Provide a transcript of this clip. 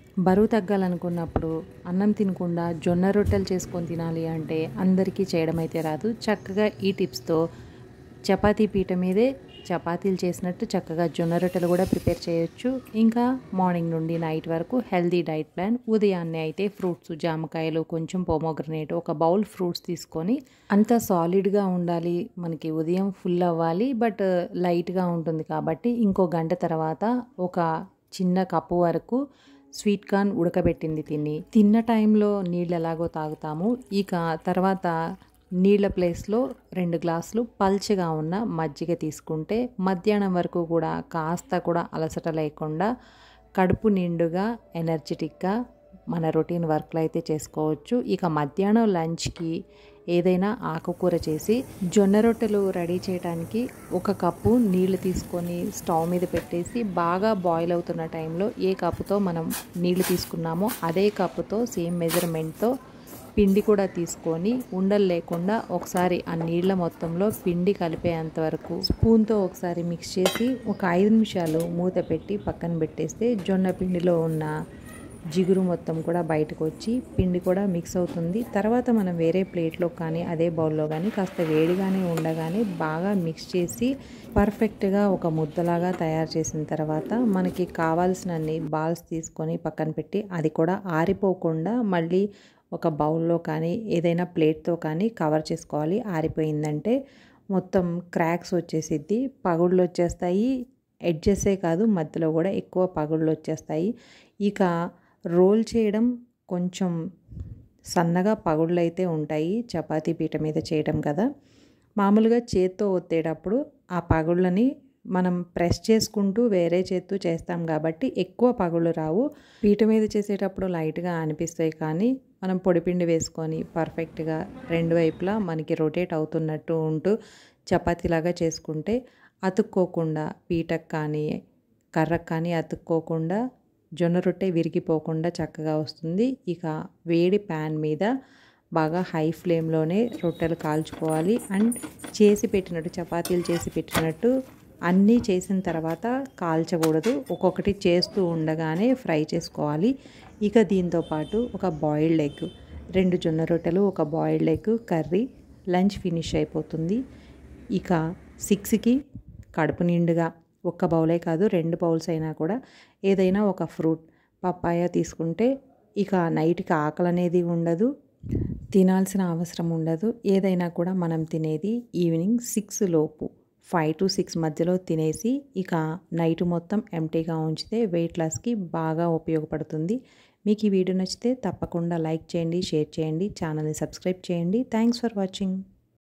బరువు తగ్గాలనుకున్నప్పుడు అన్నం తినకుండా జొన్న రొట్టెలు చేసుకొని తినాలి అంటే అందరికీ చేయడం అయితే రాదు. చక్కగా ఈ టిప్స్‌తో చపాతీ పీట మీదే చపాతీలు చేసినట్టు చక్కగా జొన్న రొట్టెలు కూడా ప్రిపేర్ చేయొచ్చు. ఇంకా మార్నింగ్ నుండి నైట్ వరకు హెల్తీ డైట్ ప్లాన్. ఉదయాన్నే అయితే ఫ్రూట్స్, జామకాయలు, కొంచెం పోమోగ్రనేట్, ఒక బౌల్ ఫ్రూట్స్ తీసుకొని అంత సాలిడ్‌గా ఉండాలి. మనకి ఉదయం ఫుల్ అవ్వాలి. బట్ లైట్‌గా ఉంటుంది కాబట్టి ఇంకో గంట తర్వాత ఒక చిన్న కప్పు వరకు స్వీట్ కార్న్ ఉడకబెట్టింది తిన్న టైంలో నీళ్ళు ఎలాగో తాగుతాము. ఇక తర్వాత నీళ్ళ ప్లేస్లో 2 గ్లాసులు పల్చగా ఉన్న మజ్జిగ తీసుకుంటే మధ్యాహ్నం వరకు కూడా కాస్త కూడా అలసట లేకుండా కడుపు నిండుగా ఎనర్జెటిక్గా మన రొటీన్ వర్క్లు అయితే చేసుకోవచ్చు. ఇక మధ్యాహ్నం లంచ్కి ఏదైనా ఆకుకూర చేసి జొన్న రొట్టెలు రెడీ చేయడానికి ఒక కప్పు నీళ్లు తీసుకొని స్టవ్ మీద పెట్టేసి బాగా బాయిల్ అవుతున్న టైంలో ఏ కప్పుతో మనం నీళ్లు తీసుకున్నామో అదే కప్పుతో సేమ్ మెజర్మెంట్తో పిండి కూడా తీసుకొని ఉండలు లేకుండా ఒకసారి ఆ నీళ్ళ మొత్తంలో పిండి కలిపేంత వరకు స్పూన్తో ఒకసారి మిక్స్ చేసి ఒక 5 నిమిషాలు మూత పెట్టి పక్కన పెట్టేస్తే జొన్న పిండిలో ఉన్న జిగురు మొత్తం కూడా బయటకు వచ్చి పిండి కూడా మిక్స్ అవుతుంది. తర్వాత మనం వేరే ప్లేట్లో కానీ అదే బౌల్లో కానీ కాస్త వేడిగానే ఉండగానే బాగా మిక్స్ చేసి పర్ఫెక్ట్గా ఒక ముద్దలాగా తయారు చేసిన తర్వాత మనకి కావాల్సినన్ని బాల్స్ తీసుకొని పక్కన పెట్టి అది కూడా ఆరిపోకుండా మళ్ళీ ఒక బౌల్లో కానీ ఏదైనా ప్లేట్తో కానీ కవర్ చేసుకోవాలి. ఆరిపోయిందంటే మొత్తం క్రాక్స్ వచ్చేసిద్ది, పగుళ్ళు వచ్చేస్తాయి. ఎడ్జెసే కాదు మధ్యలో కూడా ఎక్కువ పగుళ్ళు వచ్చేస్తాయి. ఇక రోల్ చేయడం కొంచెం సన్నగా పగుళ్ళు అయితే ఉంటాయి. చపాతీ పీట మీద చేయడం కదా, మామూలుగా చేత్తో ఒత్తేటప్పుడు ఆ పగుళ్ళని మనం ప్రెస్ చేసుకుంటూ వేరే చేత్తో చేస్తాం కాబట్టి ఎక్కువ పగుళ్ళు రావు. పీట మీద చేసేటప్పుడు లైట్గా అనిపిస్తాయి, కానీ మనం పొడిపిండి వేసుకొని పర్ఫెక్ట్గా రెండు వైపులా మనకి రొటేట్ అవుతున్నట్టు ఉంటూ చపాతీలాగా చేసుకుంటే అతుక్కోకుండా, పీటకు కానీ కర్రకు కానీ అతుక్కోకుండా జొన్న రొట్టె విరిగిపోకుండా చక్కగా వస్తుంది. ఇక వేడి ప్యాన్ మీద బాగా హై ఫ్లేమ్లోనే రొట్టెలు కాల్చుకోవాలి. అండ్ చేసి పెట్టినట్టు చపాతీలు చేసి పెట్టినట్టు అన్నీ చేసిన తర్వాత కాల్చకూడదు, ఒక్కొక్కటి చేస్తూ ఉండగానే ఫ్రై చేసుకోవాలి. ఇక దీంతోపాటు ఒక బాయిల్డ్ ఎగ్, 2 జొన్న రొట్టెలు, ఒక boiled egg curry, lunch finish అయిపోతుంది. ఇక 6కి కడుపు నిండుగా ఒక్క బౌలే కాదు 2 బౌల్స్ అయినా కూడా ఏదైనా ఒక ఫ్రూట్, పప్పాయ తీసుకుంటే ఇక నైట్కి ఆకలి అనేది ఉండదు, తినాల్సిన అవసరం ఉండదు. ఏదైనా కూడా మనం తినేది ఈవినింగ్ 6 లోపు, 5 to 6 మధ్యలో తినేసి ఇక నైట్ మొత్తం ఎంటీగా ఉంచితే వెయిట్ లాస్కి బాగా ఉపయోగపడుతుంది. మీకు ఈ వీడియో నచ్చితే తప్పకుండా లైక్ చేయండి, షేర్ చేయండి, ఛానల్ని సబ్స్క్రైబ్ చేయండి. Thanks for watching.